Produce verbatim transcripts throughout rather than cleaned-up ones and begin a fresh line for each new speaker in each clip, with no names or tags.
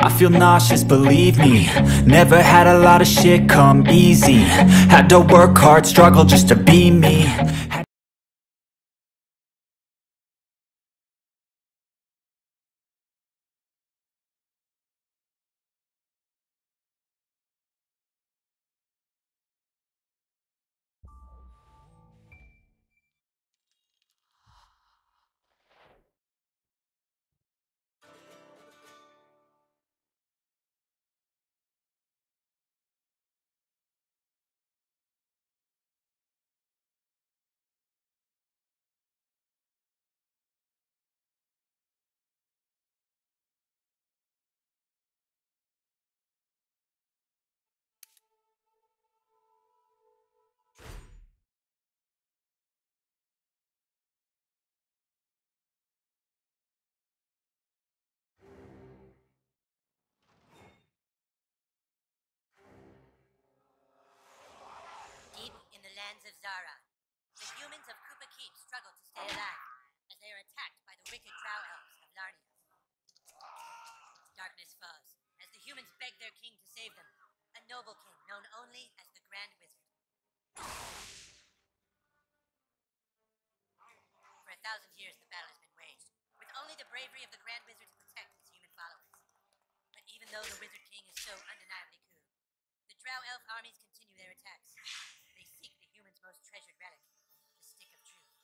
I feel nauseous, believe me. Never had a lot of shit come easy. Had to work hard, struggle just to be me. Had
Deep in the lands of Zara, the humans of Koopa Keep struggle to stay alive as they are attacked by the wicked drow elves of Larnia. Darkness falls as the humans beg their king to save them, a noble king known only as the Grand Wizard. For a thousand years, the battle has been waged, with only the bravery of the Grand Wizard to protect his human followers. But even though the Wizard King is so undeniably cool, the drow elf armies continue their attacks. They seek the humans' most treasured relic, the Stick of Truth.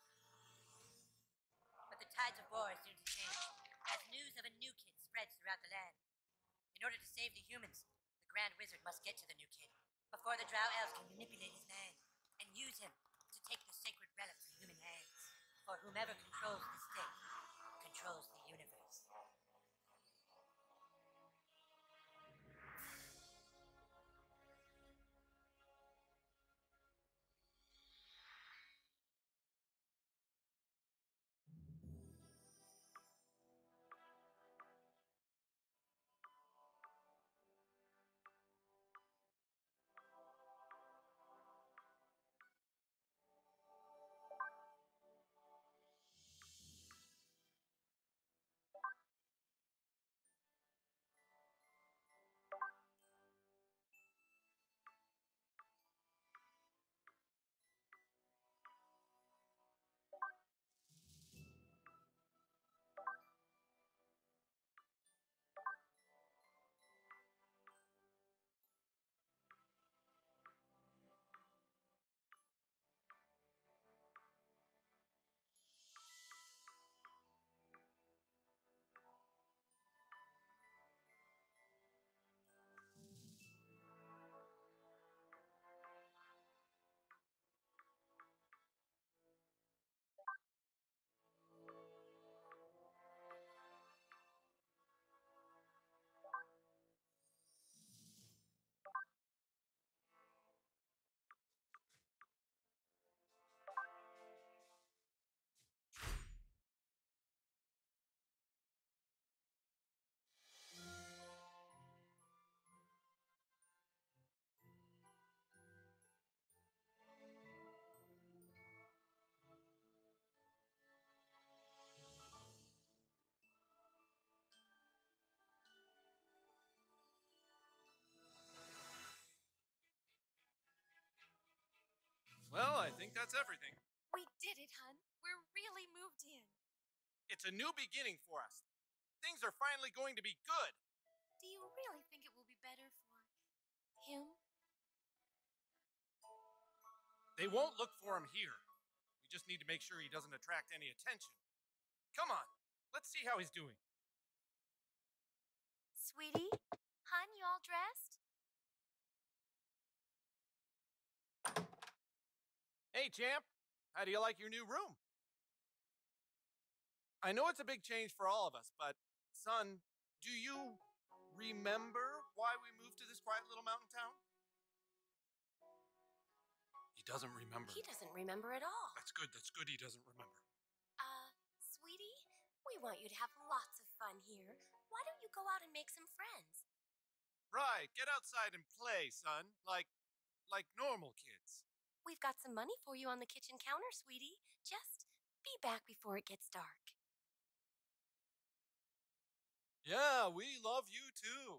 But the tides of war are soon to change, as news of a new kid spreads throughout the land. In order to save the humans, the Grand Wizard must get to the new kid before the drow elves can manipulate his mind and use him to take the sacred relic from human hands. For whomever controls the stick controls the universe.
Well, I think that's everything.
We did it, hun. We're really moved in.
It's a new beginning for us. Things are finally going to be good.
Do you really think it will be better for him?
They won't look for him here. We just need to make sure he doesn't attract any attention. Come on, let's see how he's doing.
Sweetie? Hun, you all dressed?
Hey, champ. How do you like your new room? I know it's a big change for all of us, but, son, do you remember why we moved to this quiet little mountain town? He doesn't remember.
He doesn't remember at all.
That's good, that's good he doesn't remember.
Uh, sweetie, we want you to have lots of fun here. Why don't you go out and make some friends?
Right, get outside and play, son, like, like normal kids.
We've got some money for you on the kitchen counter, sweetie. Just be back before it gets dark.
Yeah, we love you too.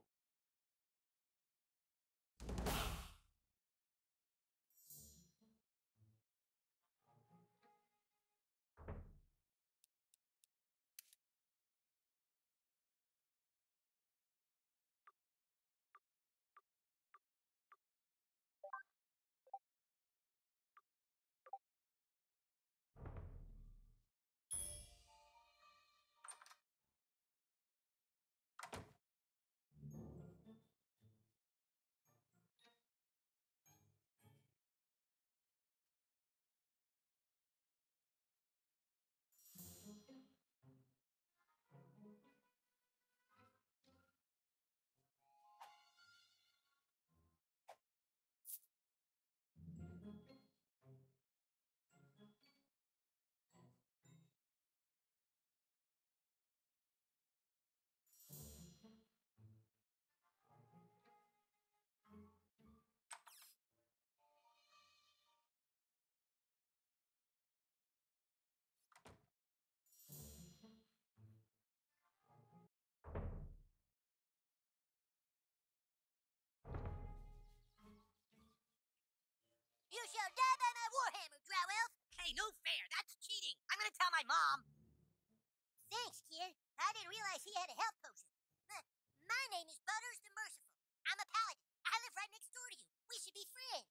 You shall die by my warhammer, Drow Elf! Hey, no fair! That's cheating! I'm gonna tell my mom! Thanks, kid. I didn't realize he had a health potion. Huh. My name is Butters the Merciful. I'm a paladin. I live right next door to you. We should be friends.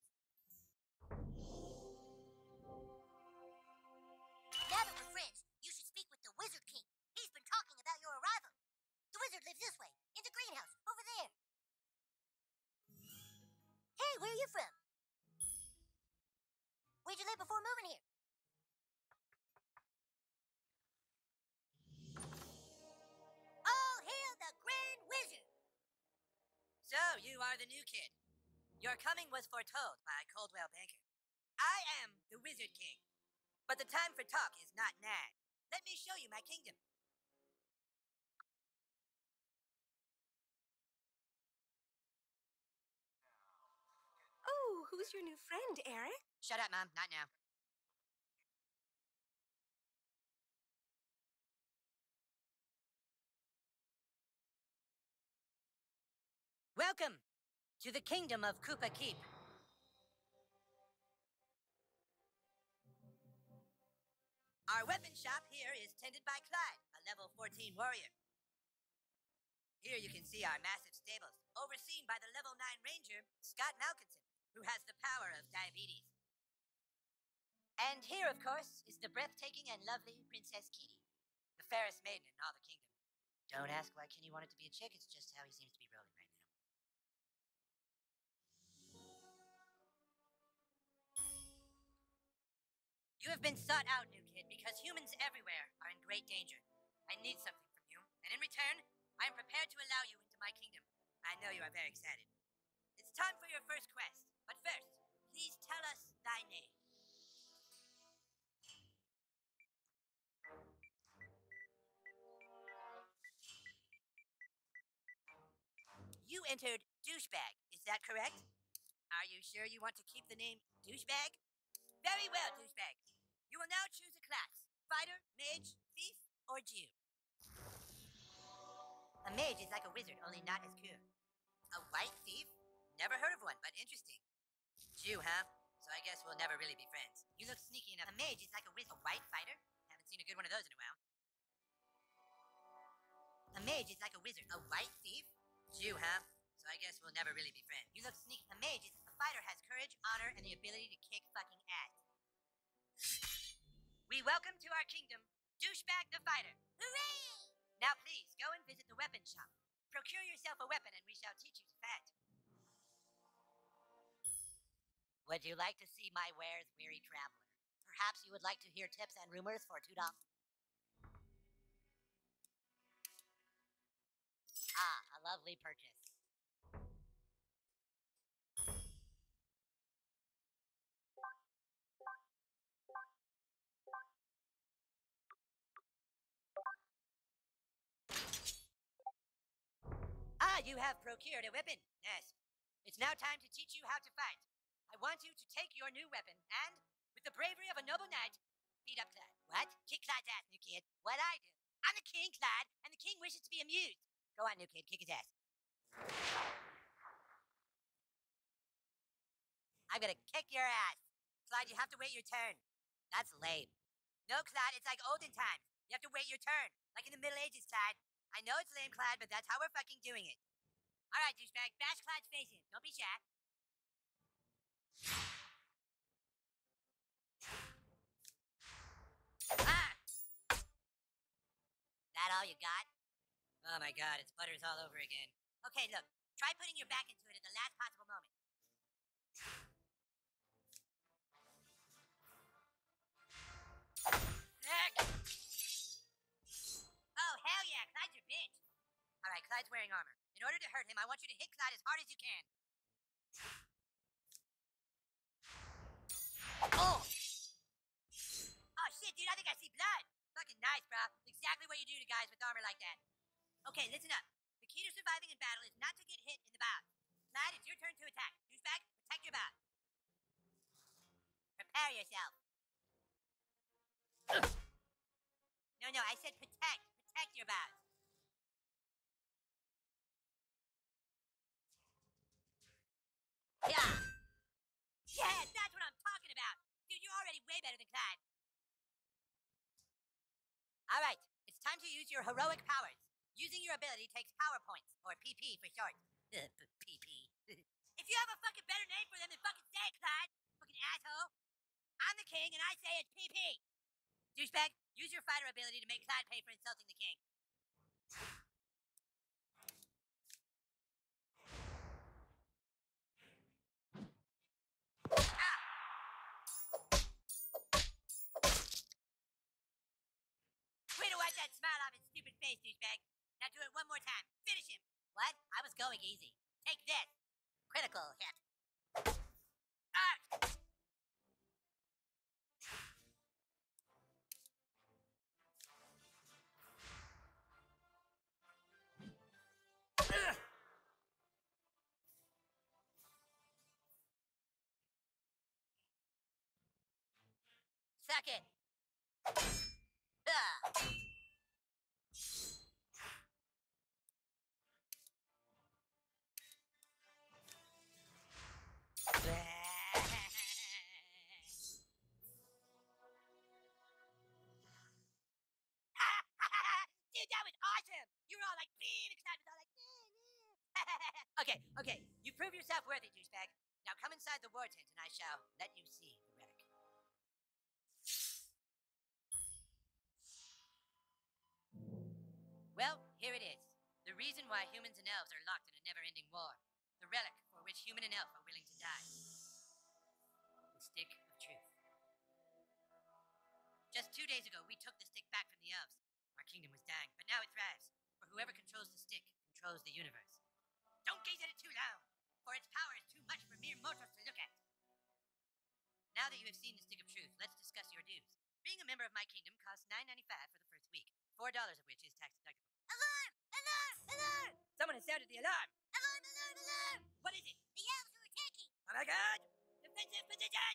Now that we're friends, you should speak with the Wizard King. He's been talking about your arrival. The wizard lives this way, in the greenhouse, over there. Hey, where are you from? Where'd you live before moving here? All hail the Grand Wizard! So, you are the new kid. Your coming was foretold by Coldwell Banker. I am the Wizard King. But the time for talk is not now. Let me show you my kingdom.
Oh, who's your new friend, Eric?
Shut up, Mom. Not now. Welcome to the kingdom of Koopa Keep. Our weapon shop here is tended by Clyde, a level fourteen warrior. Here you can see our massive stables, overseen by the level nine ranger, Scott Malkinson, who has the power of diabetes. And here, of course, is the breathtaking and lovely Princess Kitty, the fairest maiden in all the kingdom. Don't ask why Kenny wanted to be a chick, it's just how he seems to be rolling right now. You have been sought out, new kid, because humans everywhere are in great danger. I need something from you, and in return, I am prepared to allow you into my kingdom. I know you are very excited. It's time for your first quest, but first, please tell us thy name. You entered douchebag, is that correct? Are you sure you want to keep the name douchebag? Very well, douchebag. You will now choose a class. Fighter, mage, thief, or Jew. A mage is like a wizard, only not as cool. A white thief? Never heard of one, but interesting. Jew, huh? So I guess we'll never really be friends. You look sneaky enough. A mage is like a wizard. A white fighter? Haven't seen a good one of those in a while. A mage is like a wizard. A white thief? Jew, huh? So I guess we'll never really be friends. You look sneaky. A mage is a fighter has courage, honor, and the ability to kick fucking ass. We welcome to our kingdom, Douchebag the Fighter. Hooray! Now please, go and visit the weapon shop. Procure yourself a weapon and we shall teach you to fight. Would you like to see my wares, weary traveler? Perhaps you would like to hear tips and rumors for two dollars. Ah, a lovely purchase. Ah, you have procured a weapon. Yes. It's now time to teach you how to fight. I want you to take your new weapon and, with the bravery of a noble knight, beat up Clyde. What? Kick Clyde's ass, new kid. What I do? I'm the king, Clyde, and the king wishes to be amused. Go on, new kid, kick his ass. I'm gonna kick your ass. Clyde, you have to wait your turn. That's lame. No, Clyde, it's like olden times. You have to wait your turn. Like in the Middle Ages, Clyde. I know it's lame, Clyde, but that's how we're fucking doing it. Alright, douchebag, bash Clyde's face in. Don't be shy. Ah! That all you got? Oh my god, it's butters all over again. Okay, look. Try putting your back into it at the last possible moment. Oh, hell yeah, Clyde's your bitch. Alright, Clyde's wearing armor. In order to hurt him, I want you to hit Clyde as hard as you can. Oh! Oh shit, dude, I think I see blood. Fucking nice, bro. Exactly what you do to guys with armor like that. Okay, listen up. The key to surviving in battle is not to get hit in the bow. Clyde, it's your turn to attack. Douchebag, protect your bow. Prepare yourself. No, no, I said protect. Protect your bows. Yeah. Yeah, that's what I'm talking about. Dude, you're already way better than Clyde. Alright, it's time to use your heroic powers. Using your ability takes power points, or P P for short. P P. If you have a fucking better name for them, then fucking say it, Clyde. Fucking asshole. I'm the king, and I say it's P P. Douchebag, use your fighter ability to make Clyde pay for insulting the king. Way to wipe that smile off his stupid face, douchebag. Now do it one more time. Finish him. What? I was going easy. Take this. Critical hit. Ah! Ugh. Suck it. Ugh. Dude, that was awesome! You were all like, beam, and Clyde was all like, okay, okay, you prove yourself worthy, douchebag. Now come inside the war tent and I shall let you see the relic. Well, here it is. The reason why humans and elves are locked in a never-ending war. The relic for which human and elf are willing to die. The Stick of Truth. Just two days ago, we took the stick back from the elves. Our kingdom was dying, but now it thrives. For whoever controls the stick controls the universe. Don't gaze at it too long, for its power is too much for mere mortals to look at. Now that you have seen the Stick of Truth, let's discuss your dues. Being a member of my kingdom costs nine ninety-five for the first week, four dollars of which is tax deductible. Alarm! Alarm! Alarm! Someone has sounded the alarm! Alarm! Alarm! Alarm! What is it? The elves are attacking! Oh my god! Defensive position!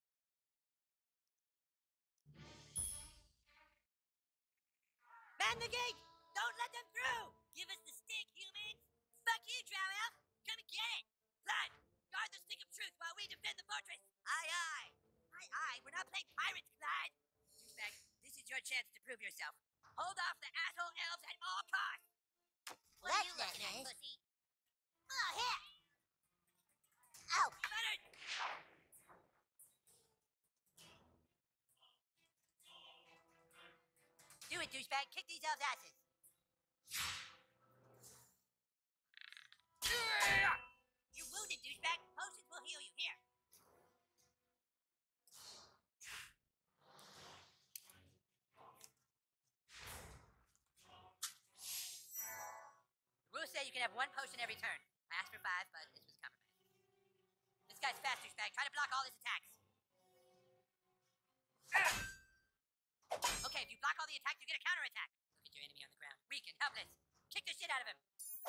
Man the gate! Don't let them through! Give us the stick, humans! Fuck you, Drow Elf! Come and get it! Clyde, guard the Stick of Truth while we defend the fortress! Aye, aye! Aye, aye! We're not playing pirates, Clyde! Douchebag, this is your chance to prove yourself. Hold off the asshole elves at all costs! What are you looking at, pussy? Oh, hit! Ow! Buttered! Do it, douchebag. Kick these elves' asses. You're wounded, douchebag. Potions will heal you. Here. The rules say you can have one potion every turn. I asked for five, but this was compromised. This guy's fast, douchebag. Try to block all his attacks. Okay, if you block all the attacks, you get a counterattack. Look at your enemy on the ground. Weak and helpless. Kick the shit out of him.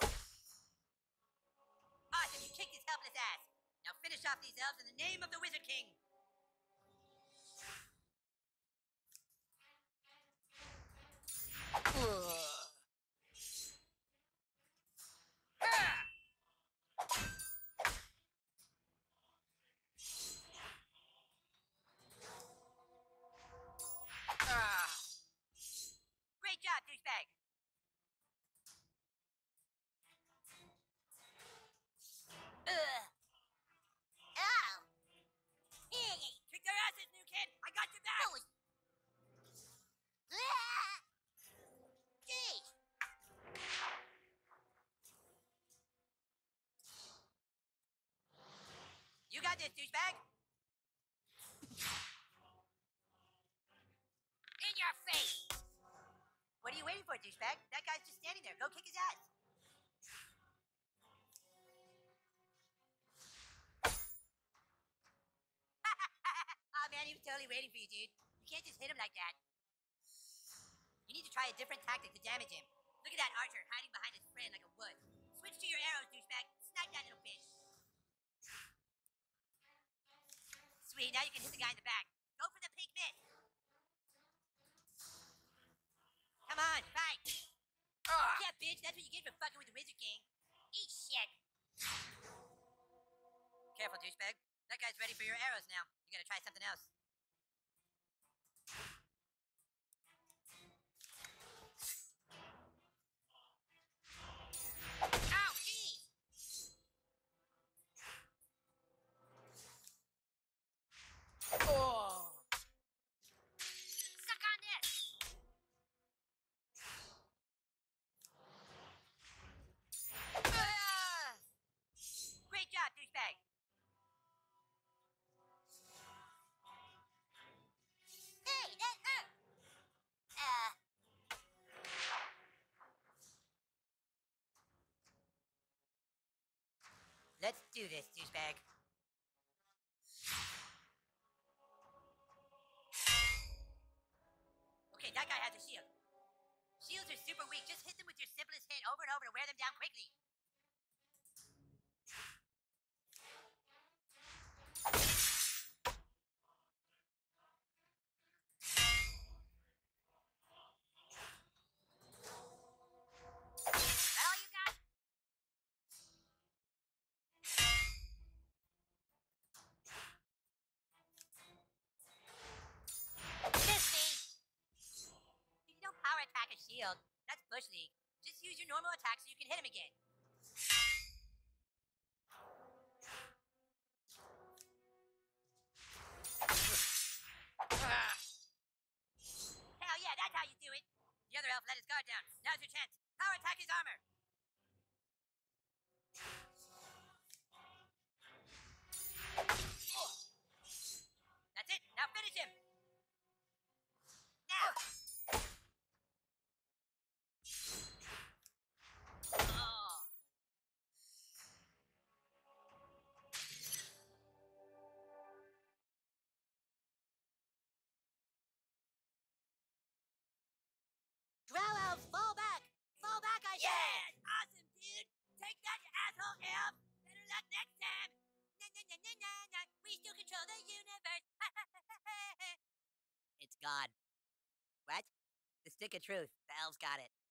Awesome, you kicked his helpless ass. Now finish off these elves in the name of the Wizard King. You got this, douchebag. In your face. What are you waiting for, douchebag? That guy's just standing there. Go kick his ass. Oh man, he was totally waiting for you, dude. You can't just hit him like that. You need to try a different tactic to damage him. Look at that archer hiding behind his friend like a wood. Switch to your arrows, douchebag. Snipe that little bitch. Sweet, now you can hit the guy in the back. Go for the pink miss. Come on, fight.
Ah!
Yeah, bitch, that's what you get for fucking with the Wizard King. Eat shit. Careful, douchebag. That guy's ready for your arrows now. You gotta try something else. Ow, jeez! Oh! Suck on this! Ah! Great job, douchebag! Hey, that hurt! Uh... Let's do this, douchebag. Okay, that guy has a shield. Shields are super weak. Just hit them with your simplest hit over and over to wear them down quickly. That all you got? Miss me! You don't power attack a shield. That's Bush League. Just use your normal attack so you can hit him again.
Ah!
Hell yeah, that's how you do it. The other elf let his guard down. Now's your chance. Power attack his armor. That's it. Now finish him. Now. Oh. Drow elves, fall back! Fall back, I said! Yes! Awesome, dude! Take that, you asshole elf! Better luck next time! Na na na na na na! We still control the universe! It's gone. What? The stick of truth. The elves got it.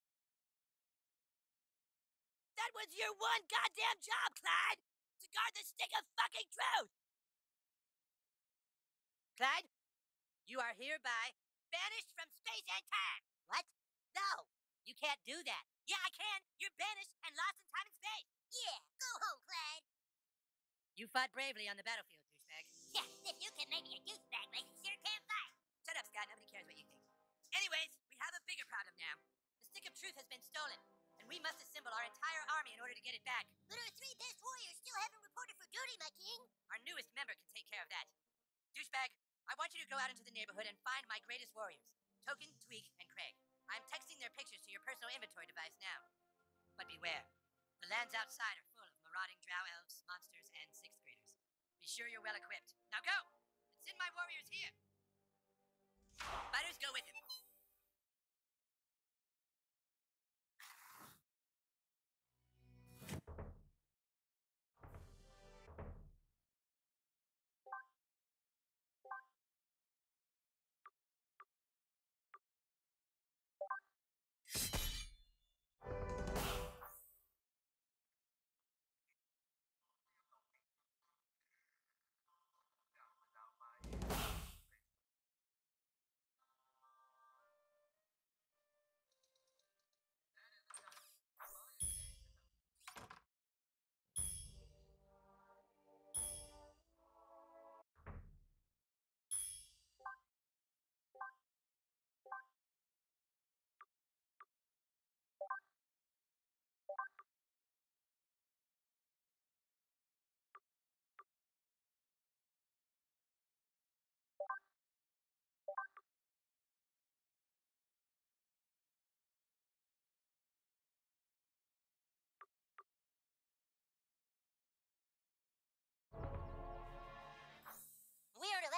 That was your one goddamn job, Clyde! To guard the stick of fucking truth! Clyde, you are hereby banished from space and time! What? No! You can't do that. Yeah, I can! You're banished and lost in time and space! Yeah, go home, Clyde! You fought bravely on the battlefield, douchebag. Yeah, if you can make me a douchebag, like you sure can fight! Shut up, Scott. Nobody cares what you think. Anyways, we have a bigger problem now. The stick of truth has been stolen, and we must assemble our entire army in order to get it back. But our three best warriors still haven't reported for duty, my king. Our newest member can take care of that. Douchebag, I want you to go out into the neighborhood and find my greatest warriors, Token, Tweak, and Craig. I'm texting their pictures to your personal inventory device now. But beware, the lands outside are full of marauding drow elves, monsters, and sixth graders. Be sure you're well equipped. Now go, and send my warriors here. Fighters, go with him.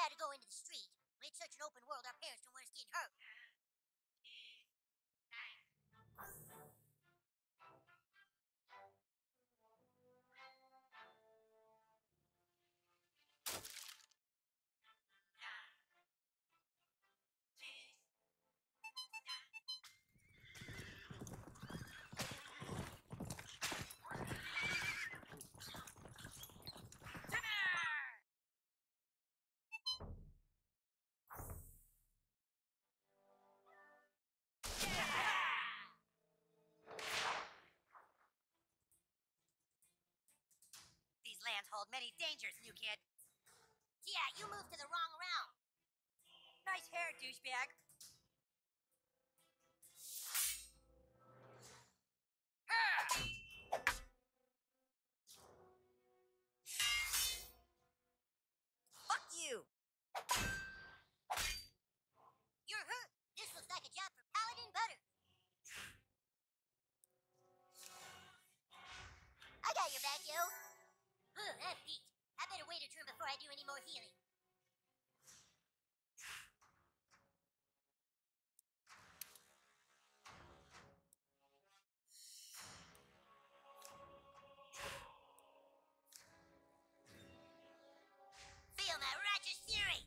try to go into the street. When it's such an open world, our parents don't want us getting hurt. These lands hold many dangers, new kid. Yeah, you moved to the wrong realm. Nice hair, douchebag. Fuck you. You're hurt. This looks like a job for Paladin Butter. I got your back, yo. Ugh, I'm beat. I better wait a turn before I do any more healing. Feel my righteous fury!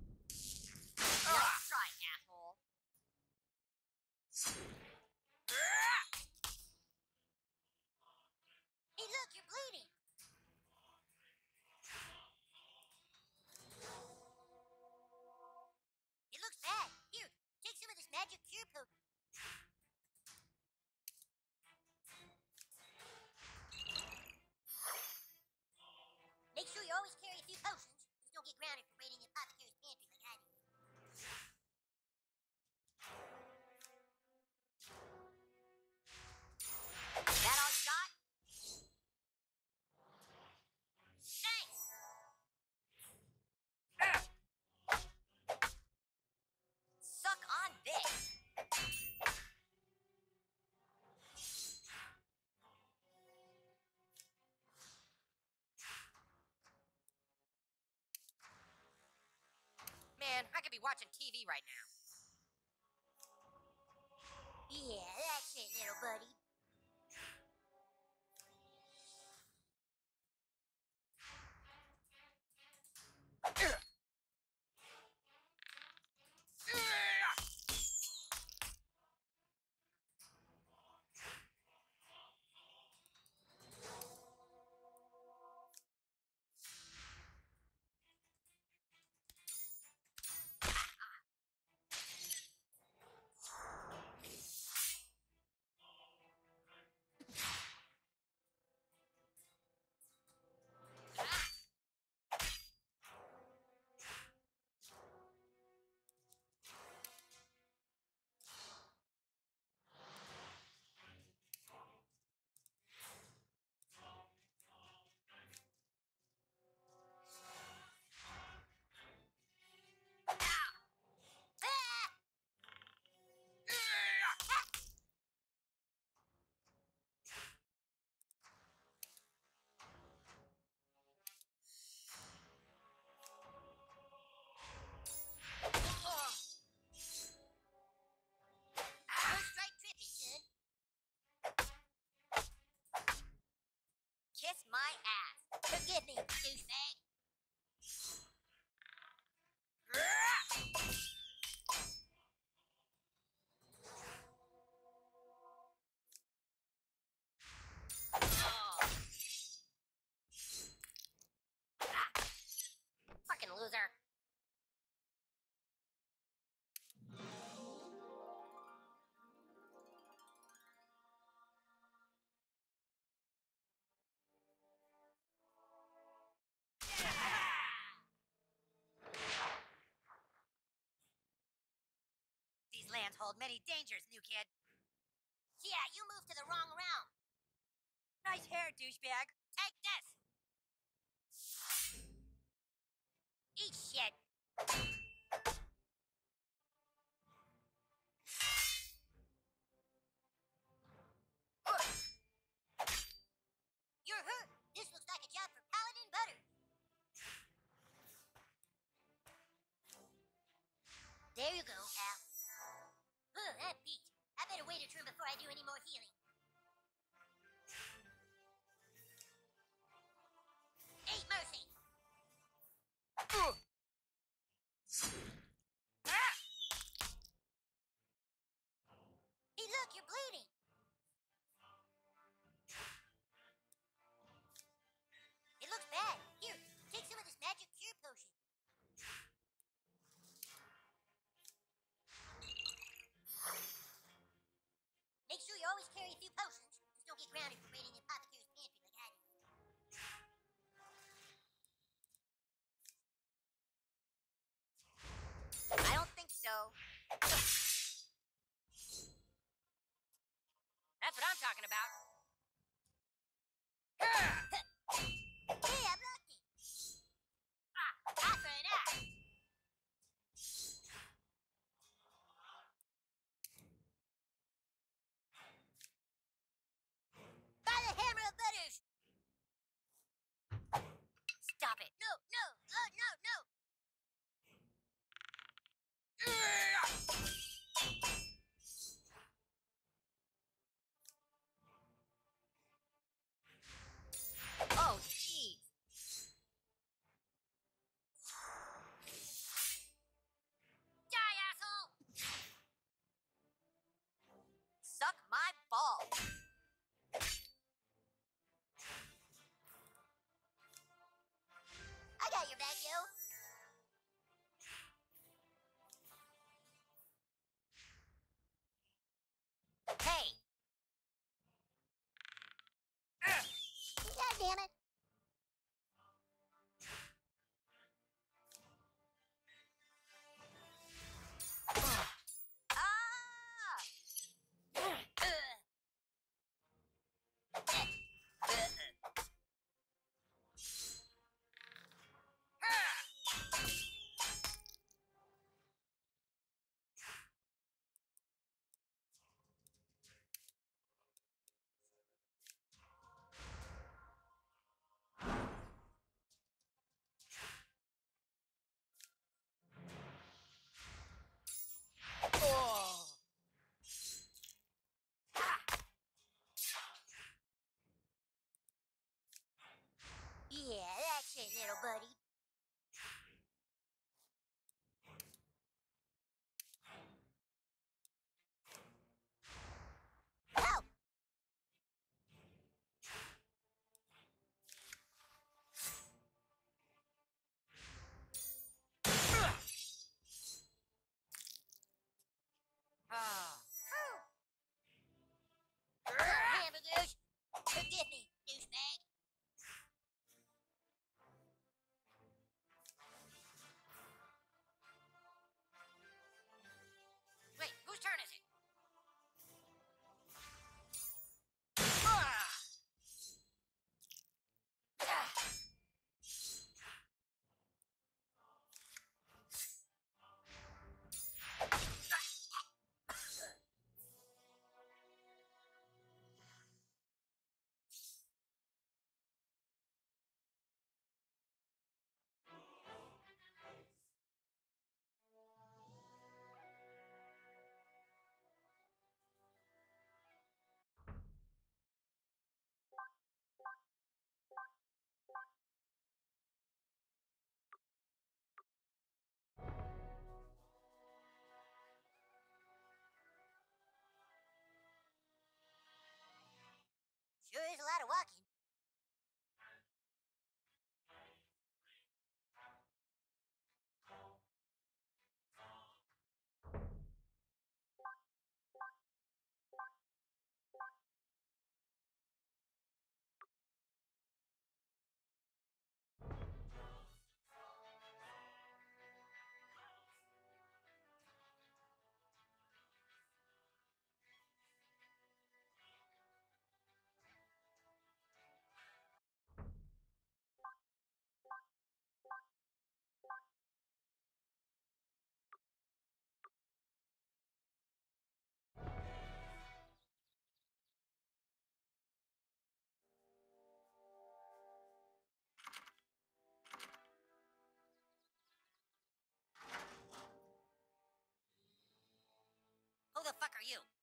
Let's try, asshole. Hey, look, you're bleeding. It looks bad. Here, take some of this magic cure potion. Make sure you always carry a few potions. Just don't get grounded for raiding the apothecary's pantry like I did. That all you got? Thanks! Suck on this! Man, I could be watching T V right now. Yeah, that's it, little buddy. Kiss my ass. Forgive me, douchebag. Fucking loser. These lands hold many dangers, new kid. Yeah, you moved to the wrong realm. Nice hair, douchebag. Take this. Eat shit. You're hurt. This looks like a job for Paladin Butter. There you go, Al. Ugh, that beat. I better wait a turn before I do any more healing. Ain't mercy!
Ugh. Ah!
Hey, look, you're bleeding. It looks bad. Here, take some of this magic cure potion. Make sure you always carry a few potions. Just don't get grounded for raiding the apothecary's pantry like I did. I don't think so. That's what I'm talking about. Hey, I blocked it. Ah, eye for an eye. By the hammer of butters. Stop it. No, no, oh, no, no. Oh, jeez. Die, asshole! Suck my ball. I got your back, yo. Hey! God damn it! Ah! Oh. Yeah, that's it, little buddy. Help! Ah. Hamburgers! Forgive me, douchebag. Wait, whose turn is it? Ah! Ah! Sure is a lot of walking. the fuck are you?